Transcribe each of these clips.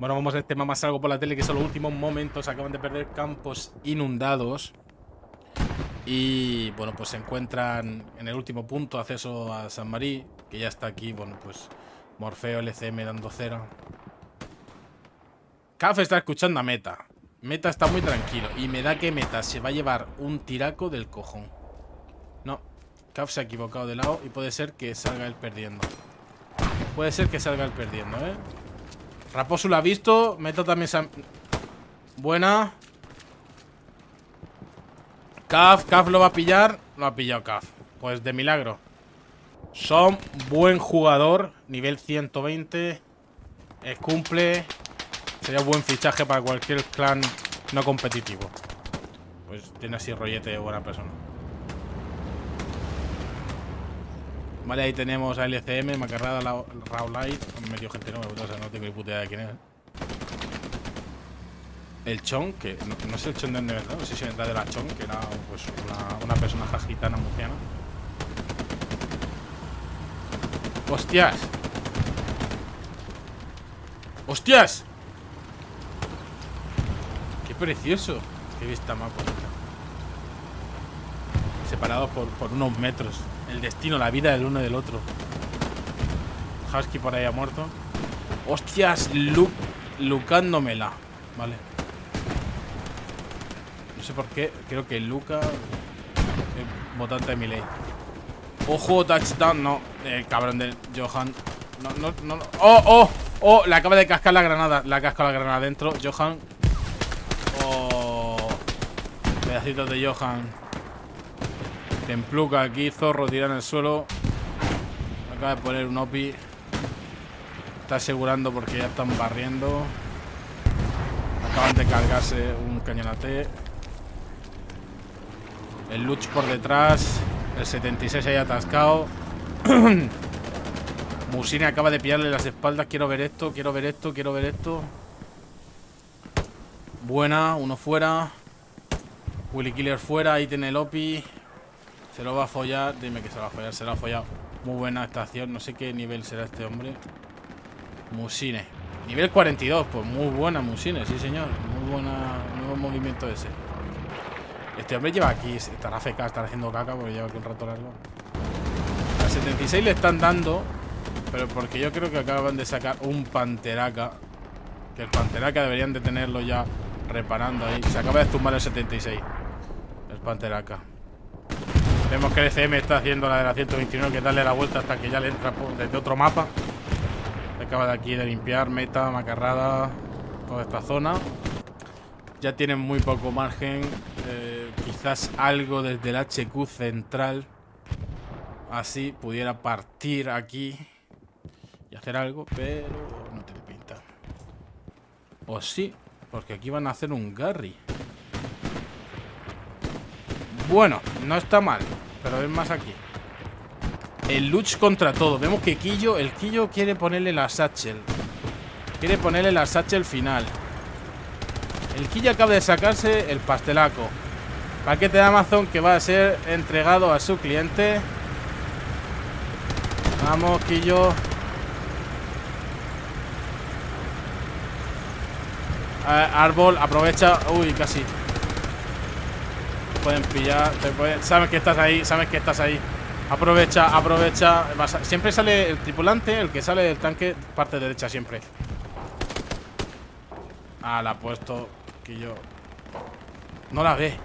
Bueno, vamos a este mapa, salgo por la tele, que son los últimos momentos. Acaban de perder campos inundados. Y bueno, pues se encuentran en el último punto, acceso a San Marí, que ya está aquí. Bueno, pues Morfeo, LCM dando cera. Caf está escuchando a Meta. Meta está muy tranquilo. Y me da que Meta se va a llevar un tiraco del cojón. No, Caf se ha equivocado de lado y puede ser que salga él perdiendo. Puede ser que salga él perdiendo, ¿eh? Raposo lo ha visto. Meta también se ha... Buena. Caf lo va a pillar. Lo ha pillado Caf. Pues de milagro. Son buen jugador. Nivel 120. Cumple. Sería un buen fichaje para cualquier clan no competitivo. Pues tiene así rollete de buena persona. Vale, ahí tenemos a LCM, Macarrada, Raulite. Medio gente nueva, o sea, no tengo ni puta idea de quién es. El Chon, que no es el Chon de verdad, no sé si vendrá de la Chon, que era pues una personaje gitana murciana. ¡Hostias! ¡Hostias! ¡Qué precioso! ¡Qué vista más bonita! Separados por unos metros. El destino, la vida del uno y del otro. Husky por ahí ha muerto. ¡Hostias! Lucándomela. Vale. No sé por qué. Creo que Luca es votante de mi ley. ¡Ojo! Touchdown. No. Cabrón de Johan. No. ¡Oh! Le acaba de cascar la granada. Le ha cascado la granada dentro. Johan. ¡Oh! Pedacitos de Johan. Templuca aquí. Zorro tira en el suelo. Acaba de poner un OPI. Está asegurando porque ya están barriendo. Acaban de cargarse un cañón AT. El Luch por detrás. El 76 ahí atascado. Musine acaba de pillarle las espaldas. Quiero ver esto. Buena, uno fuera. Willy Killer fuera. Ahí tiene el OPI. Se lo va a follar. Dime que se lo va a follar. Se lo ha follado. Muy buena estación. No sé qué nivel será este hombre. Musine. Nivel 42. Pues muy buena Musine, sí señor. Muy buen movimiento ese. Este hombre lleva aquí. Estará FK, estará haciendo caca porque lleva aquí un rato largo. Al 76 le están dando. Pero porque yo creo que acaban de sacar un Panteraca. Que el Panteraca deberían de tenerlo ya reparando ahí. Se acaba de tumbar el 76. El Panteraca. Vemos que el ECM está haciendo la de la 121, que es darle la vuelta hasta que ya le entra desde otro mapa. Se acaba de aquí de limpiar. Meta, Macarrada. Toda esta zona. Ya tienen muy poco margen. Quizás algo desde el HQ central. Así pudiera partir aquí y hacer algo, pero no tiene pinta. O sí, porque aquí van a hacer un Garry. Bueno, no está mal, pero es más aquí. El Luch contra todo. Vemos que el Quillo quiere ponerle la Satchel. Quiere ponerle la Satchel final. El Quillo acaba de sacarse el pastelaco. Paquete de Amazon que va a ser entregado a su cliente. Vamos, Quillo. Árbol, aprovecha. Uy, casi. Pueden pillar. Saben que estás ahí. Aprovecha. Siempre sale el tripulante, el que sale del tanque, parte derecha siempre. La ha puesto. Quillo. No la ve.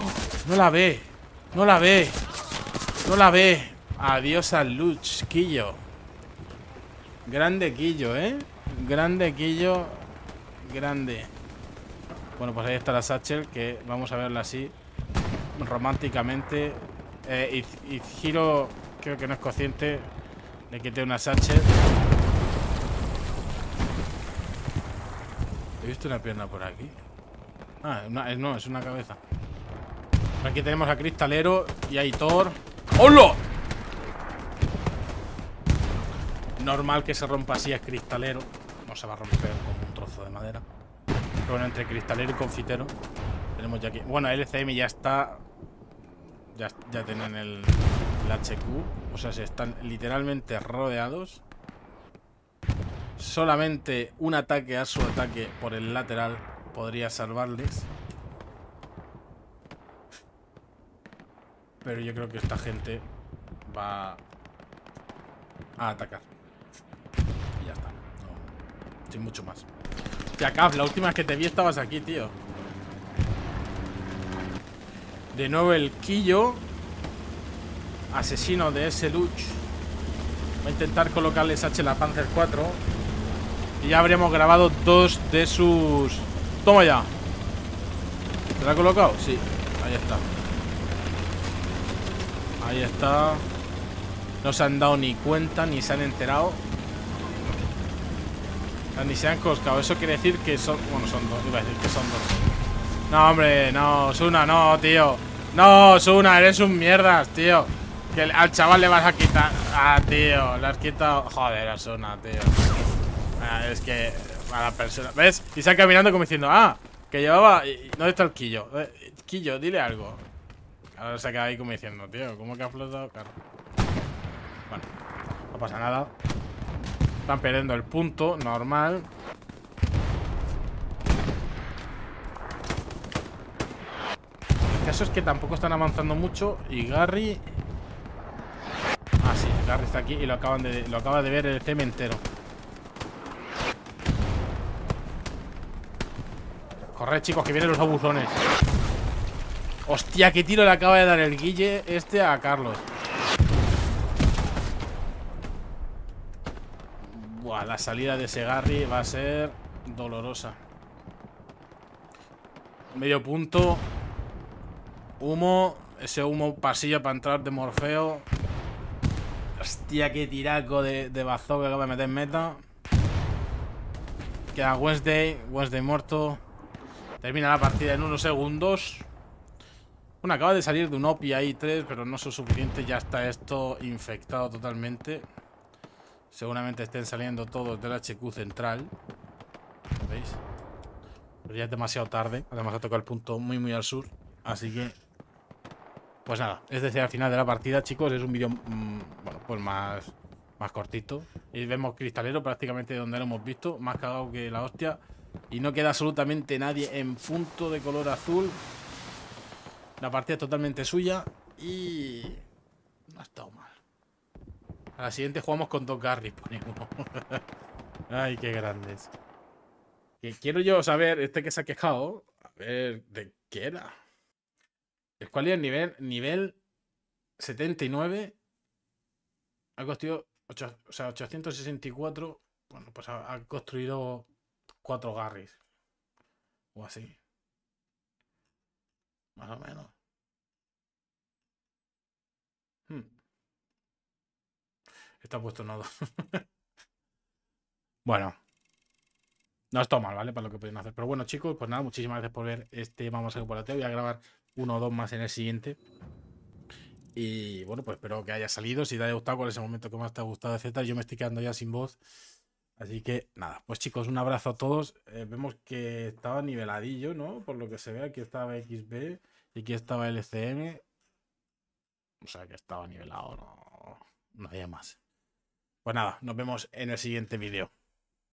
No la ve. Adiós al Luch, Quillo. Grande Quillo, Grande Quillo. Grande. Bueno, pues ahí está la Satchel, que vamos a verla así románticamente. Y Giro creo que no es consciente de que tiene una Satchel. He visto una pierna por aquí. No, es una cabeza. Aquí tenemos a Cristalero y a Hitor. ¡Hola! Normal que se rompa así a Cristalero. No se va a romper como un trozo de madera. Pero bueno, entre Cristalero y Confitero tenemos ya aquí. Bueno, LCM ya está. Ya tienen el HQ. O sea, se están literalmente rodeados. Solamente un ataque a su ataque por el lateral podría salvarles. Pero yo creo que esta gente va a atacar. Y ya está. No, sin mucho más. Hostia, Cap, la última vez que te vi estabas aquí, tío. De nuevo el Quillo. Asesino de ese Luch. Va a intentar colocarles H la Panzer 4. Y ya habríamos grabado 2 de sus... Toma ya. ¿Se la ha colocado? Sí, ahí está. Ahí está. No se han dado ni cuenta, ni se han enterado. Ni se han coscado. Eso quiere decir que son... Bueno, son 2. Iba a decir que son 2. No, hombre, no. Suna, no, tío. No, Suna, eres un mierdas, tío. Que al chaval le vas a quitar... Ah, tío, le has quitado... Joder, a Suna, tío. Es que... A la persona... ¿Ves? Y se ha caminando como diciendo... Ah, que llevaba... ¿Dónde está el Quillo? Quillo, dile algo. Ahora se queda ahí como diciendo... Tío, ¿cómo que ha flotado? Claro. Bueno, no pasa nada. Están perdiendo el punto, normal. El caso es que tampoco están avanzando mucho. Y Garry... Ah, sí, Garry está aquí y lo acaba de ver el cementero. Corred, chicos, que vienen los abusones. Hostia, qué tiro le acaba de dar el Guille este a Carlos. Buah, la salida de ese Garry va a ser dolorosa. Medio punto. Humo. Ese humo pasillo para entrar de Morfeo. Hostia, qué tiraco de bazooka que acaba de meter en meta. Queda Wednesday. Wednesday muerto. Termina la partida en unos segundos. Bueno, acaba de salir de un OPI ahí 3, pero no es suficiente. Ya está esto infectado totalmente. Seguramente estén saliendo todos del HQ central. ¿Veis? Pero ya es demasiado tarde. Además ha tocado el punto muy al sur. Así que... Pues nada, es decir, al final de la partida, chicos, es un vídeo, bueno, pues más cortito. Y vemos Cristalero prácticamente donde lo hemos visto. Más cagado que la hostia. Y no queda absolutamente nadie en punto de color azul. La partida es totalmente suya. Y... no ha estado mal. A la siguiente jugamos con 2 Garrys, pone uno. Ay, qué grandes. Que quiero yo saber, este que se ha quejado, a ver, ¿de qué era? Squalier nivel 79. Ha construido 864. Bueno, pues ha construido 4 Garrys. O así. Más o menos. Está puesto en 2. Bueno. No está mal, ¿vale? Para lo que pueden hacer. Pero bueno, chicos, pues nada, muchísimas gracias por ver este Vamos a Corporativo. Voy a grabar 1 o 2 más en el siguiente. Y bueno, pues espero que haya salido. Si te haya gustado, cuál es el momento que más te ha gustado, etcétera. Yo me estoy quedando ya sin voz. Así que nada, pues chicos, un abrazo a todos. Vemos que estaba niveladillo, ¿no? Por lo que se ve, aquí estaba XB y aquí estaba LCM. O sea que estaba nivelado, no había más. Pues nada, nos vemos en el siguiente vídeo.